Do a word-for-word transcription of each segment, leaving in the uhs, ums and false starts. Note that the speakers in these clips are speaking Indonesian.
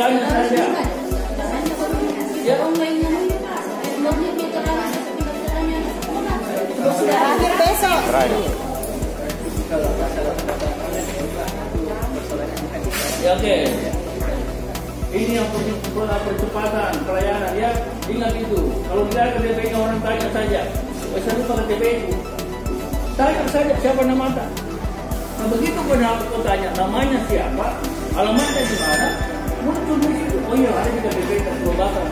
tanya saja. Ya. Terakhir besok. Ya, oke. Okay. Ini yang percepatan pelayanan ya. Ingat itu. Kalau tidak ada K T P-nya orang tanya saja. Bisa lupa K T P itu. Tanya saja siapa nama Anda. Nah begitu benar aku tanya namanya siapa, alamatnya di mana, muncul di situ. Oh iya ada di K T P terselubatan.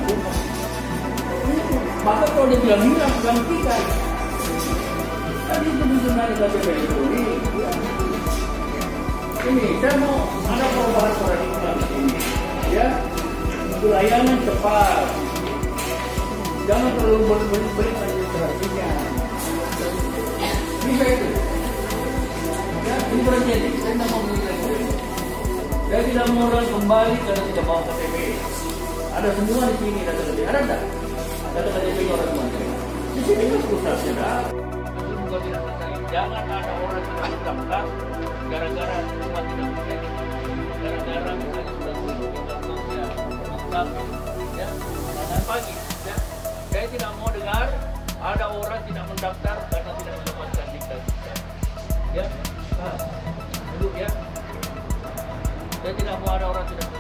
Maka kalau dia bilang hilang, gantikan. Tadi itu benar K T P itu. Ini, ini saya mau ada perubahan paradigma di sini. Ya, pelayanan cepat. Jangan terlalu berbalik administrasinya. Bisa itu. Ya, ini berarti saya tidak mau menilai. Saya tidak mau orang kembali karena tidak bawa K T P. Ada semua di sini data K T P. Ada enggak? Data K T P orang semua. Di sini kan pusatnya dah. Juga tidak terkait. Jangan ada orang tidak mendaftar gara-gara rumah tidak punya. Gara-gara misalnya sudah sudah ya, ya, dan pagi. Ya. Saya tidak mau dengar ada orang tidak mendaftar karena tidak mendapatkan diktat. Ya, nah, duduk ya. Saya tidak mau ada orang tidak